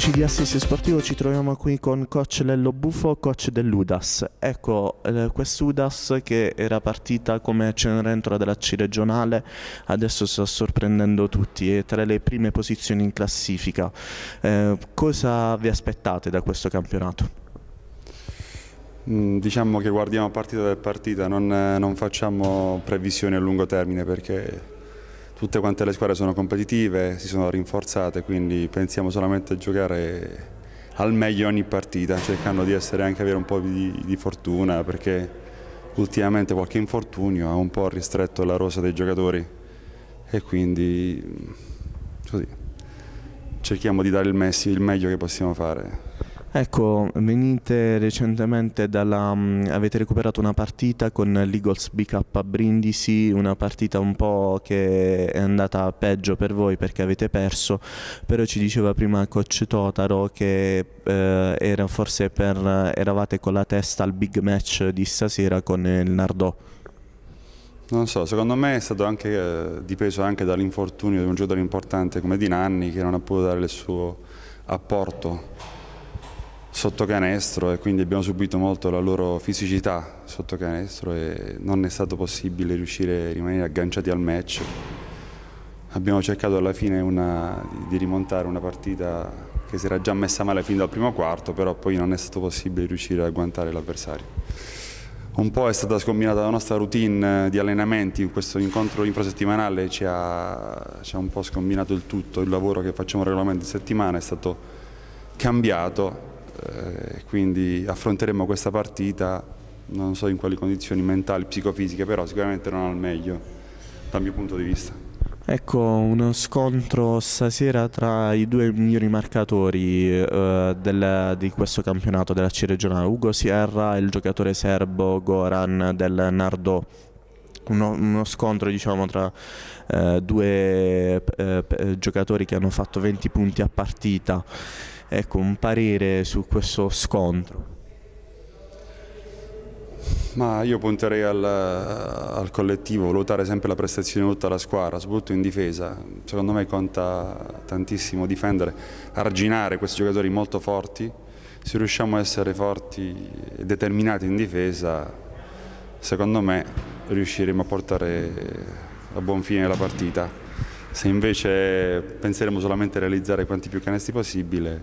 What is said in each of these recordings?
Amici di Assist Sportivo, ci troviamo qui con coach Lello Buffo, coach dell'Udas. Ecco, quest'Udas che era partita come Cenerentola della C regionale, adesso sta sorprendendo tutti, è tra le prime posizioni in classifica. Cosa vi aspettate da questo campionato? Diciamo che guardiamo partita per partita, non facciamo previsioni a lungo termine perché tutte quante le squadre sono competitive, si sono rinforzate, quindi pensiamo solamente a giocare al meglio ogni partita, cercando di avere un po' di fortuna, perché ultimamente qualche infortunio ha un po' ristretto la rosa dei giocatori e quindi così cerchiamo di dare il meglio che possiamo fare. Ecco, venite recentemente avete recuperato una partita con l'Eagles BK a Brindisi, una partita un po' che è andata peggio per voi perché avete perso, però ci diceva prima coach Totaro che eravate con la testa al big match di stasera con il Nardò. Non so, secondo me è stato anche dipeso anche dall'infortunio di un giocatore importante come Di Nanni, che non ha potuto dare il suo apporto sotto canestro, e quindi abbiamo subito molto la loro fisicità sotto canestro e non è stato possibile riuscire a rimanere agganciati al match. Abbiamo cercato alla fine di rimontare una partita che si era già messa male fin dal primo quarto, però poi non è stato possibile riuscire a agguantare l'avversario. Un po' è stata scombinata la nostra routine di allenamenti, questo incontro infrasettimanale ci ha un po' scombinato il tutto, il lavoro che facciamo regolarmente in settimana è stato cambiato. Quindi affronteremo questa partita, non so in quali condizioni mentali, psicofisiche, però sicuramente non al meglio dal mio punto di vista. Ecco, uno scontro stasera tra i due migliori marcatori di questo campionato della C regionale, Ugo Sierra e il giocatore serbo Goran del Nardò. Uno scontro, diciamo, tra due giocatori che hanno fatto 20 punti a partita. Ecco, un parere su questo scontro. Ma io punterei al collettivo, valutare sempre la prestazione di tutta la squadra, soprattutto in difesa. Secondo me conta tantissimo difendere, arginare questi giocatori molto forti. Se riusciamo a essere forti e determinati in difesa, secondo me riusciremo a portare a buon fine la partita. Se invece penseremo solamente a realizzare quanti più canestri possibile,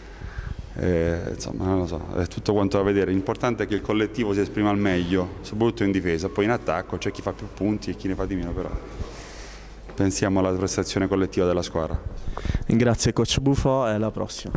insomma, non lo so, è tutto quanto da vedere. L'importante è che il collettivo si esprima al meglio, soprattutto in difesa. Poi in attacco c'è chi fa più punti e chi ne fa di meno, però pensiamo alla prestazione collettiva della squadra. Grazie coach Buffo e alla prossima.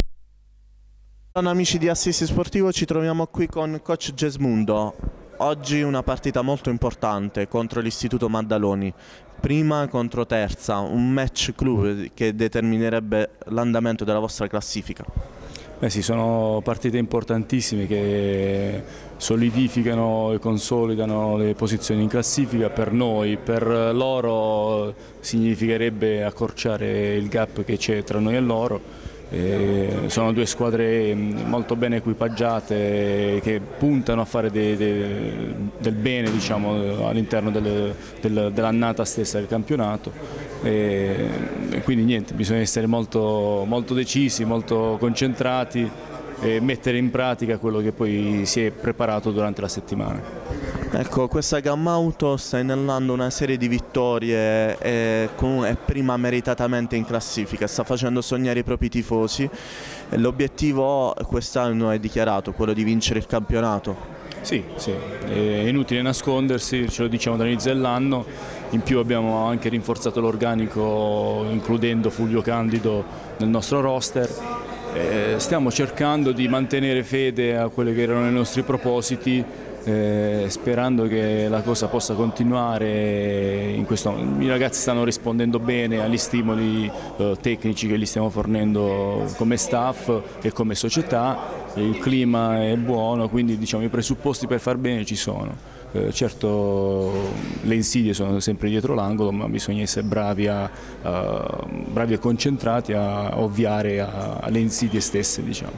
Amici di Assist Sportivo, ci troviamo qui con coach Gesmundo. Oggi una partita molto importante contro l'Istituto Maddaloni, prima contro terza, un match clou che determinerebbe l'andamento della vostra classifica. Sì, sono partite importantissime che solidificano e consolidano le posizioni in classifica per noi, per loro significherebbe accorciare il gap che c'è tra noi e loro. Sono due squadre molto ben equipaggiate che puntano a fare del bene, diciamo, all'interno dell'annata stessa del campionato, e quindi niente, bisogna essere molto decisi, molto concentrati e mettere in pratica quello che poi si è preparato durante la settimana. Ecco, questa Gamma Auto sta inanellando una serie di vittorie e è prima meritatamente in classifica, sta facendo sognare i propri tifosi. L'obiettivo quest'anno è dichiarato, quello di vincere il campionato. Sì, è inutile nascondersi, ce lo diciamo dall'inizio dell'anno, in più abbiamo anche rinforzato l'organico includendo Fulvio Candido nel nostro roster. Stiamo cercando di mantenere fede a quelli che erano i nostri propositi, sperando che la cosa possa continuare. I ragazzi stanno rispondendo bene agli stimoli tecnici che gli stiamo fornendo come staff e come società, il clima è buono, quindi diciamo, i presupposti per far bene ci sono. Certo le insidie sono sempre dietro l'angolo, ma bisogna essere bravi e concentrati a ovviare alle insidie stesse, diciamo.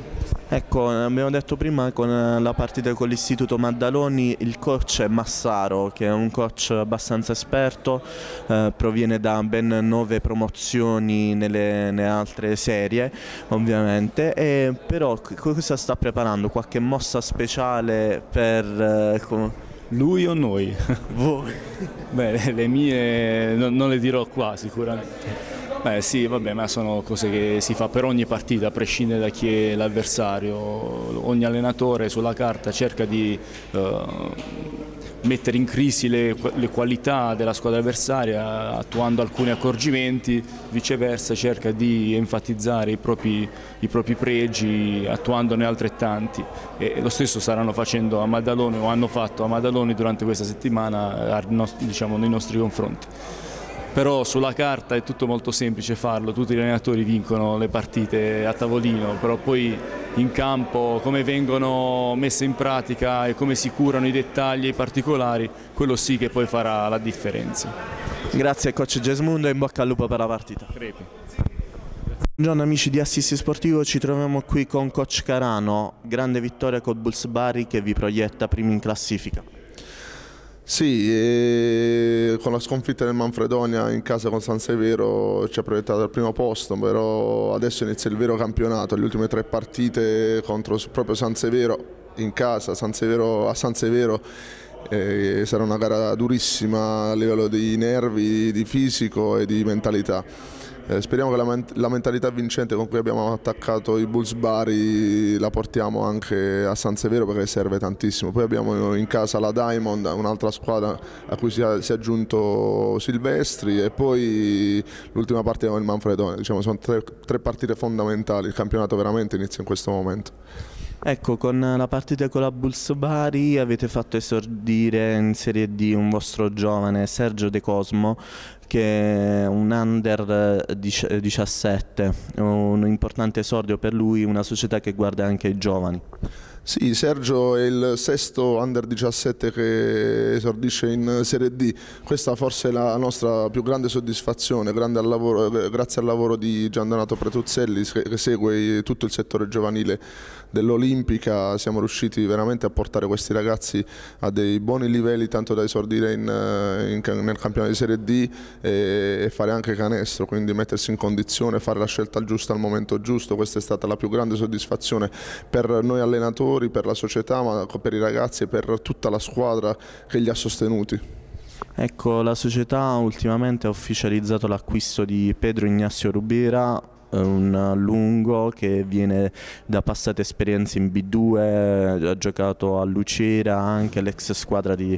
Ecco, abbiamo detto prima con la partita con l'Istituto Maddaloni, il coach è Massaro, che è un coach abbastanza esperto, proviene da ben 9 promozioni nelle altre serie ovviamente, però cosa sta preparando? Qualche mossa speciale per... Lui o noi? Voi? Beh, le mie non le dirò qua sicuramente. Beh sì, vabbè, ma sono cose che si fa per ogni partita, a prescindere da chi è l'avversario. Ogni allenatore sulla carta cerca di mettere in crisi le qualità della squadra avversaria attuando alcuni accorgimenti, viceversa cerca di enfatizzare i propri pregi attuandone altrettanti, e lo stesso staranno facendo a Maddaloni o hanno fatto a Maddaloni durante questa settimana, diciamo, nei nostri confronti. Però sulla carta è tutto molto semplice farlo, tutti gli allenatori vincono le partite a tavolino, però poi in campo come vengono messe in pratica e come si curano i dettagli e i particolari, quello sì che poi farà la differenza. Grazie coach Gesmundo e in bocca al lupo per la partita. Crepi. Buongiorno amici di Assist Sportivo, ci troviamo qui con coach Carano, grande vittoria col Bulls Bari che vi proietta primi in classifica. Sì, con la sconfitta del Manfredonia in casa con San Severo ci ha proiettato al primo posto, però adesso inizia il vero campionato, le ultime 3 partite contro proprio San Severo in casa, a San Severo sarà una gara durissima a livello di nervi, di fisico e di mentalità. Speriamo che la mentalità vincente con cui abbiamo attaccato i Bulls Bari la portiamo anche a San Severo, perché serve tantissimo. Poi abbiamo in casa la Diamond, un'altra squadra a cui si è aggiunto Silvestri, e poi l'ultima partita con il Manfredonia. Diciamo, sono tre partite fondamentali, il campionato veramente inizia in questo momento. Ecco, con la partita con la Bulls Bari avete fatto esordire in Serie D un vostro giovane, Sergio De Cosmo, che è un under 17, un importante esordio per lui, una società che guarda anche i giovani. Sì, Sergio è il 6° under 17 che esordisce in Serie D. Questa forse è la nostra più grande soddisfazione, grazie al lavoro di Giandonato Pretuzzelli che segue tutto il settore giovanile dell'Olimpica. Siamo riusciti veramente a portare questi ragazzi a dei buoni livelli, tanto da esordire nel campionato di Serie D e fare anche canestro, quindi mettersi in condizione, fare la scelta giusta al momento giusto. Questa è stata la più grande soddisfazione per noi allenatori, per la società, ma per i ragazzi e per tutta la squadra che li ha sostenuti. Ecco, la società ultimamente ha ufficializzato l'acquisto di Pedro Ignacio Rubira, un lungo che viene da passate esperienze in B2, ha giocato a Lucera, anche l'ex squadra di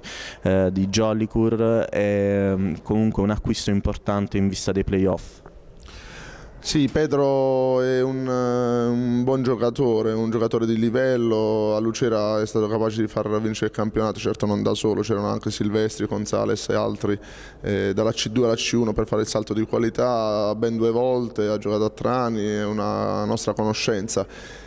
Jolicoeur, e comunque un acquisto importante in vista dei playoff. Sì, Pedro è un buon giocatore, un giocatore di livello. A Lucera è stato capace di far vincere il campionato, certo non da solo, c'erano anche Silvestri, Gonzales e altri, dalla C2 alla C1 per fare il salto di qualità ben 2 volte, ha giocato a Trani, è una nostra conoscenza.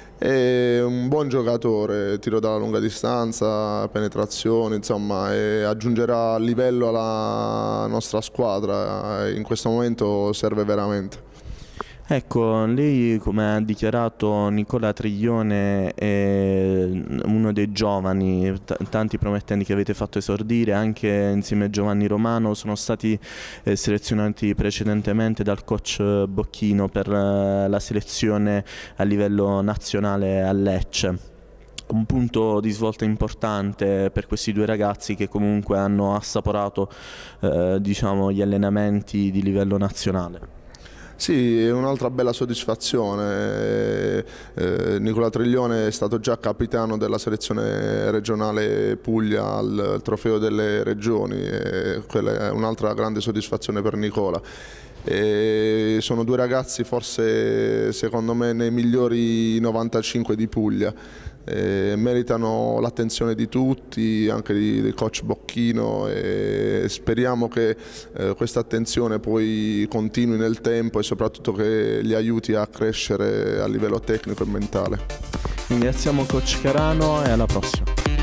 È un buon giocatore, tiro dalla lunga distanza, penetrazione, insomma, e aggiungerà livello alla nostra squadra, in questo momento serve veramente. Ecco, lei, come ha dichiarato Nicola Triglione, è uno dei giovani, tanti promettenti che avete fatto esordire, anche insieme a Giovanni Romano, sono stati selezionati precedentemente dal coach Bocchino per la selezione a livello nazionale a Lecce. Un punto di svolta importante per questi 2 ragazzi che comunque hanno assaporato diciamo, gli allenamenti di livello nazionale. Sì, è un'altra bella soddisfazione. Nicola Triglione è stato già capitano della selezione regionale Puglia al Trofeo delle Regioni, e quella è un'altra grande soddisfazione per Nicola. Sono 2 ragazzi forse secondo me nei migliori 95 di Puglia. Meritano l'attenzione di tutti, anche del coach Bocchino, e speriamo che questa attenzione poi continui nel tempo e soprattutto che li aiuti a crescere a livello tecnico e mentale. Ringraziamo coach Carano e alla prossima.